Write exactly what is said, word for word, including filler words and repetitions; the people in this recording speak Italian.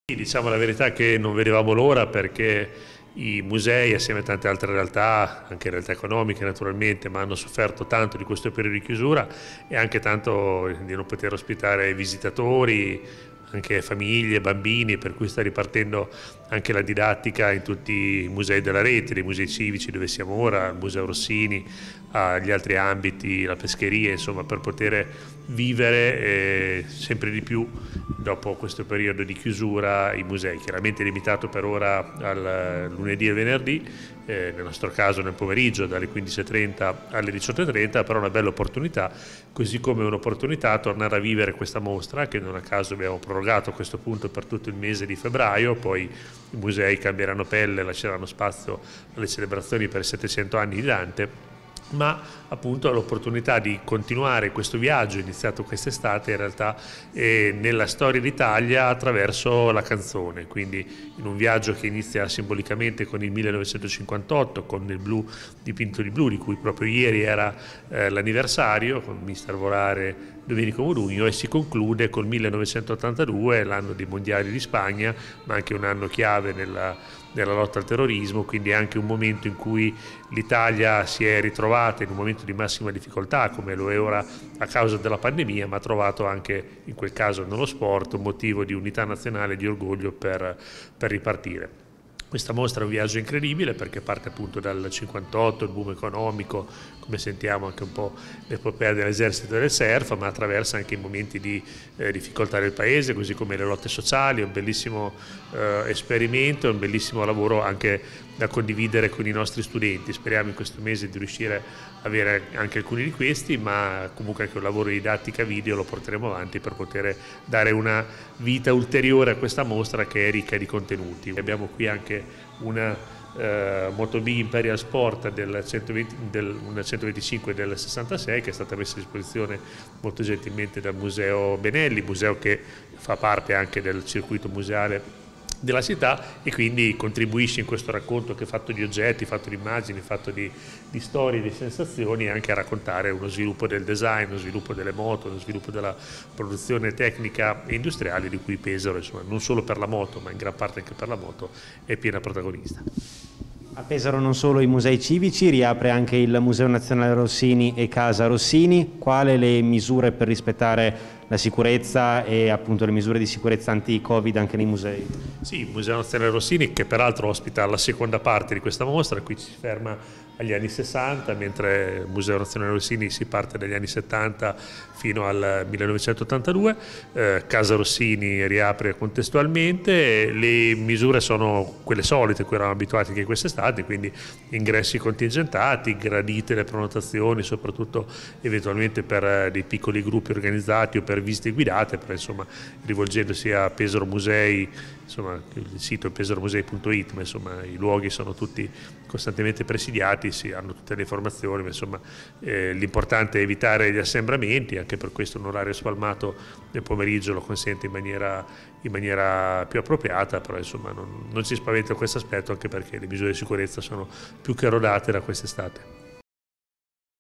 Diciamo la verità che non vedevamo l'ora, perché i musei, assieme a tante altre realtà, anche realtà economiche naturalmente, ma hanno sofferto tanto di questo periodo di chiusura e anche tanto di non poter ospitare visitatori, anche famiglie, bambini, per cui sta ripartendo anche la didattica in tutti i musei della rete, dei musei civici dove siamo ora, al Museo Rossini, agli altri ambiti, la pescheria, insomma, per poter vivere eh, sempre di più dopo questo periodo di chiusura i musei, chiaramente limitato per ora al lunedì e venerdì, eh, nel nostro caso nel pomeriggio dalle quindici e trenta alle diciotto e trenta, però una bella opportunità, così come un'opportunità tornare a vivere questa mostra che non a caso abbiamo prorogato a questo punto per tutto il mese di febbraio. Poi i musei cambieranno pelle, lasceranno spazio alle celebrazioni per i settecento anni di Dante, ma appunto l'opportunità di continuare questo viaggio iniziato quest'estate in realtà eh, nella storia d'Italia attraverso la canzone, quindi in un viaggio che inizia simbolicamente con il millenovecentocinquantotto, con il blu dipinto di blu, di cui proprio ieri era eh, l'anniversario, con Mister Volare Domenico Modugno, e si conclude col millenovecentottantadue, l'anno dei mondiali di Spagna, ma anche un anno chiave nella nella lotta al terrorismo, quindi anche un momento in cui l'Italia si è ritrovata in un momento di massima difficoltà come lo è ora a causa della pandemia, ma ha trovato anche in quel caso nello sport un motivo di unità nazionale, di orgoglio per, per ripartire. Questa mostra è un viaggio incredibile perché parte appunto dal cinquantotto, il boom economico, come sentiamo anche un po' l'epopea dell'esercito e del surf, ma attraversa anche i momenti di eh, difficoltà del paese, così come le lotte sociali. È un bellissimo eh, esperimento, è un bellissimo lavoro anche da condividere con i nostri studenti. Speriamo in questo mese di riuscire a avere anche alcuni di questi, ma comunque anche un lavoro di didattica video lo porteremo avanti per poter dare una vita ulteriore a questa mostra che è ricca di contenuti. Abbiamo qui anche una eh, Moto B Imperial Sport del, centoventi, del centoventicinque del sessantasei, che è stata messa a disposizione molto gentilmente dal Museo Benelli, museo che fa parte anche del circuito museale della città, e quindi contribuisce in questo racconto che è fatto di oggetti, fatto di immagini, fatto di, di storie, di sensazioni, anche a raccontare uno sviluppo del design, uno sviluppo delle moto, uno sviluppo della produzione tecnica e industriale di cui Pesaro, insomma, non solo per la moto ma in gran parte anche per la moto, è piena protagonista. A Pesaro non solo i musei civici, riapre anche il Museo Nazionale Rossini e Casa Rossini. Quali le misure per rispettare la sicurezza e appunto le misure di sicurezza anti-Covid anche nei musei? Sì, il Museo Nazionale Rossini, che peraltro ospita la seconda parte di questa mostra, qui ci si ferma agli anni sessanta, mentre il Museo Nazionale Rossini si parte dagli anni settanta fino al millenovecentottantadue. Eh, Casa Rossini riapre contestualmente, le misure sono quelle solite, cui eravamo abituati anche quest'estate, quindi ingressi contingentati, gradite le prenotazioni, soprattutto eventualmente per dei piccoli gruppi organizzati o per visite guidate, però insomma rivolgendosi a Pesaro Musei, insomma il sito è pesarmusei punto it, ma insomma i luoghi sono tutti costantemente presidiati, si hanno tutte le informazioni, ma insomma eh, l'importante è evitare gli assembramenti, anche per questo un orario spalmato nel pomeriggio lo consente in maniera, in maniera più appropriata, però insomma non, non ci spaventa questo aspetto, anche perché le misure di sicurezza sono più che rodate da quest'estate.